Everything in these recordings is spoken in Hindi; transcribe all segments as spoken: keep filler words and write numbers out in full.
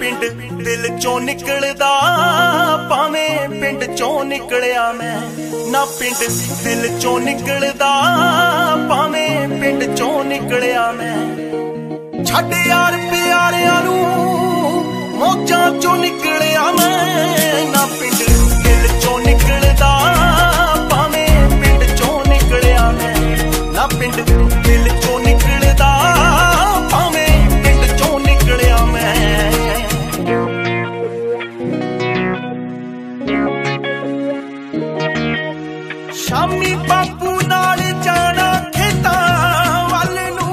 पिंड दिल चों निकलदा भावें पिंड चों निकलिया मैं, ना पिंड दिल चों निकलदा भावें पिंड चों निकलिया मैं। छड्ड यार प्यारियां नूं मौजां चों निकलिया मैं, ना पिंड दिल चों निकलदा भावें पिंड चों निकलिया मैं, ना पिंड दिल चों निकलदा भावें पिंड चों निकलिया मैं। शामी बापू नाल जाना खेतां वल नूं,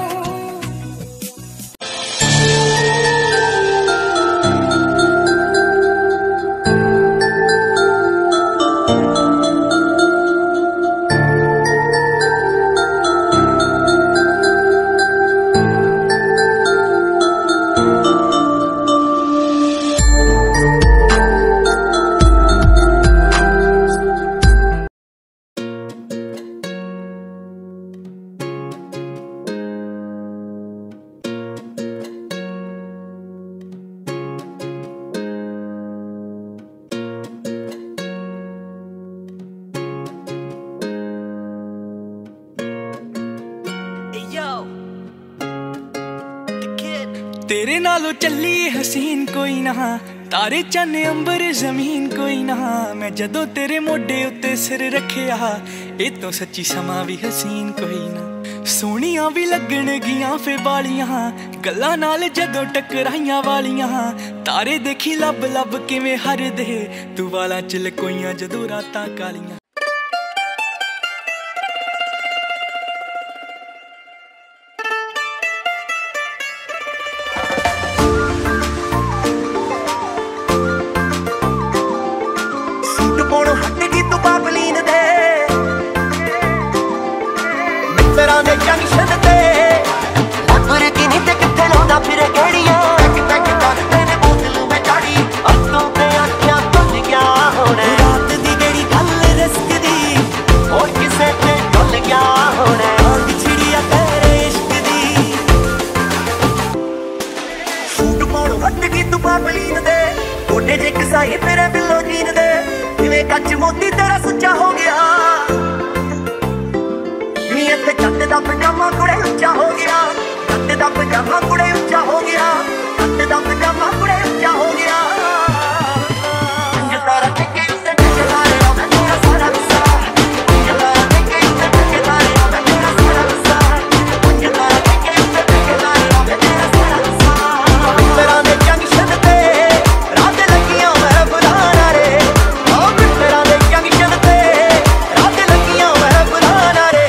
तेरे नालों चली हसीन कोई ना, तारे चन्ने अंबर जमीन कोई ना। मैं जदों तेरे मोढे उत्ते सिर रखिया, ए तो सच्ची समा भी हसीन कोई ना। सोहणियां भी लगण गियां फे बालियां, गल्लां नाल जदों टकराइयां वालियां। तारे देखी लब लब किवें हरदे, तू वालां च लकोइयां जदों रातां कालियां। जंक्शन ते लैम्बोर्गिनी ते किथे लाउंदा फिरे गेड़ियां, टक टक कर तेरे बोतल में चाड़ी अखों ते आखियां खुल गया होने। रात दी गेड़ी गल रिस्क दी होर किसे ते डुल गया होने। आंग छिड़िया तेरे इश्क दी सूट पाउण हट गई तू पापलीन दे, गोडे जे कसाई फिरे बिल्लो जीन दे। जिवें कच मोती तेरा सुच्चा हो गया, जट दा पजामा कुड़े उच्चा हो गया, जट दा पजामा कुड़े उच्चा हो गया, जट दा पजामा कुड़े उच्चा हो गया। जतारा टेके उत्ते ठेकेदार आ मैं तेरा सारा गुस्सा, जतारा टेके उत्ते ठेकेदार आ मैं तेरा सारा गुस्सा, जतारा टेके उत्ते ठेकेदार आ मैं तेरा सारा गुस्सा। मित्तरां दे जंक्शन ते रात लगियां मैं बुलाना रे, ओ मित्तरां दे जंक्शन ते रात लगियां मैं बुलाना रे।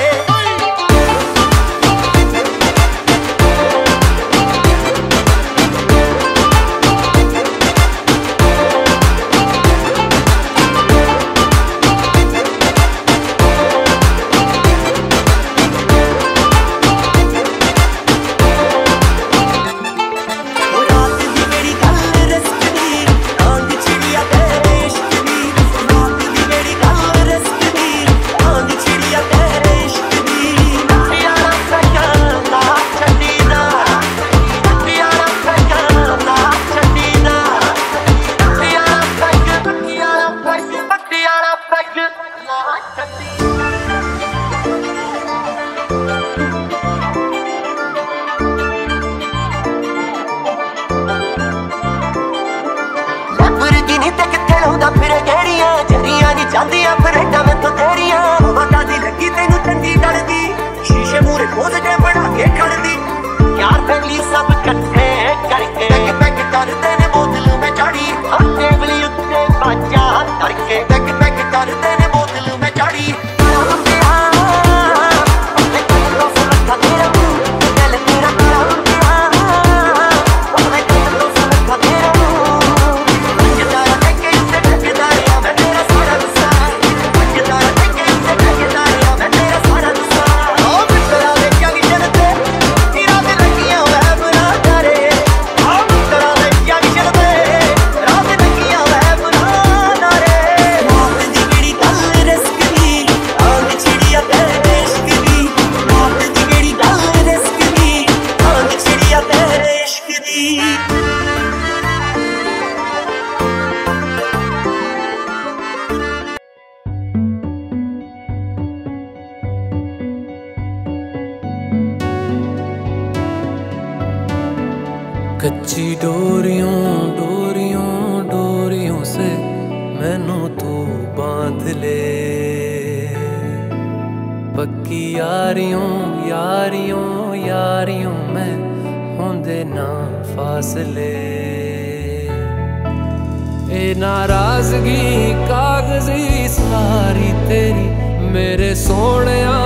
लैम्बोर्गिनी ते किथे लाउंदा फिरे गेड़ियां, जरियां नी जांदियां फ्रेंडां मैथों तेरियां। माता दी लगी तैनूं चंगी डलदी, शीशे मूहरे पोज के बना के खड़दी। यार फैमिली सब कट्ठे करके पैक पैक करदे ने बोतल में चाड़ी, टेबल उत्ते बाजा करके पैक पैक करदे ने बोतल में चाड़ी। कच्ची डोरियों डोरियों डोरियों से मैनू तू बांध ले, पक्की यारियों यारियों यारियों मैं होंदे ना फासले। ए नाराजगी कागजी सारी तेरी मेरे सोहणिया